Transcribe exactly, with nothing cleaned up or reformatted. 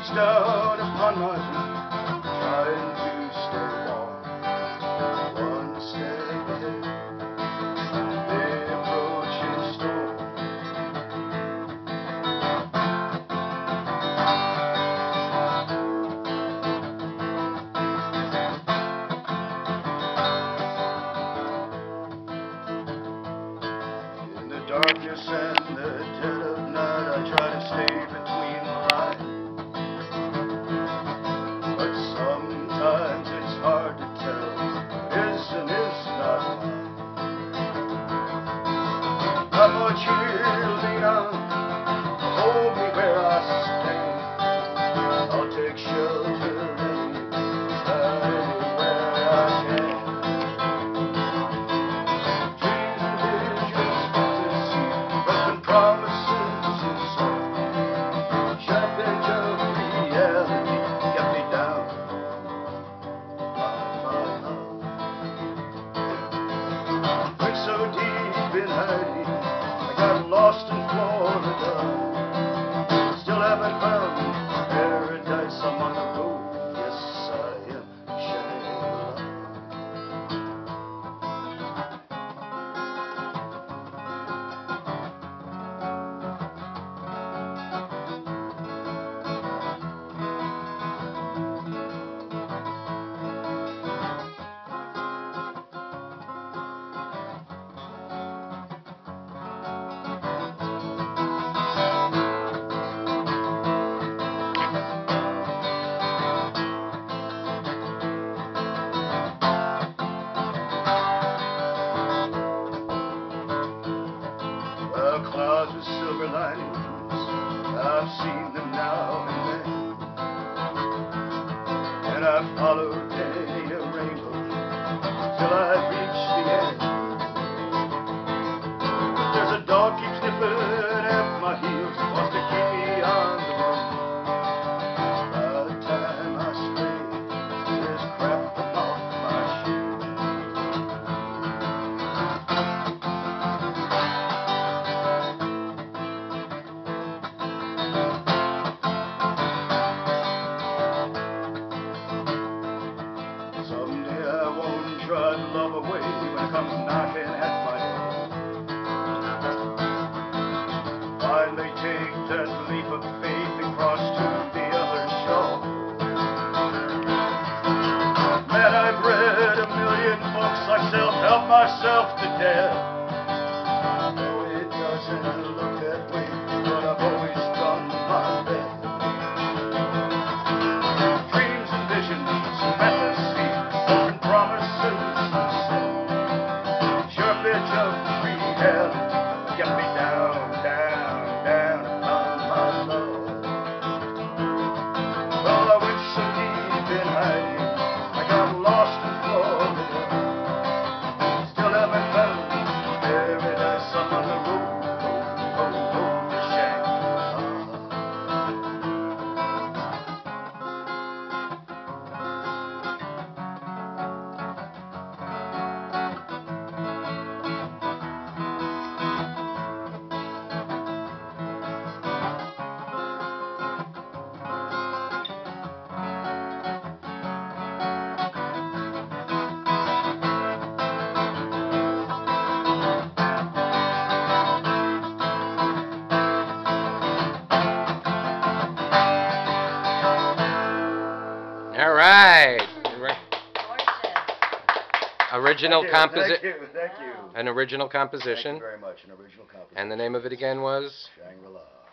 beats down upon my feet, trying to stay warm. One step ahead, the approaching storm. In the darkness and the dead of night, I try to stay between the lines. But sometimes it's hard to tell what is and is not mine. Not much here to lean on, hold me where I stand. I'll take shelter anywhere I can. Dreams and visions, fantasy, broken promises and song. Sharp edge of reality get me down. Went so deep in hiding, I got lost in Florida. Still haven't found paradise, I'm on the road. Yes, I am Shangri-La. The clouds with silver linings, I've seen them now and then, and I've followed many a rainbow till I reach the end. But there's a dog keeps nipping at my heels, wants to keep me on the run. By the time I stray, there's crap from off my shoe. Someday I won't drive love away when it comes knocking at my door. Finally take that leap of faith and cross to the other shore. Man, I've read a million books, I've self-helped myself to death. No, it doesn't look that way, but I've always done my best. Dreams and visions, fantasy, broken promises and sin. Sharp edge of reality get me down, down, down upon my love. Well, I went so deep in hiding, I got lost in Florida. Still haven't found paradise, I'm on the road, road, road, road to Shangri-La. All right. Gorgeous. Original composition. Thank you, thank you. An original Thank you composition. very much, an original composition. And the name of it again was? Shangri-La.